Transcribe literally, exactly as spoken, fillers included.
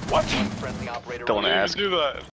What? Friendly operator Don't remaining. ask. Do that.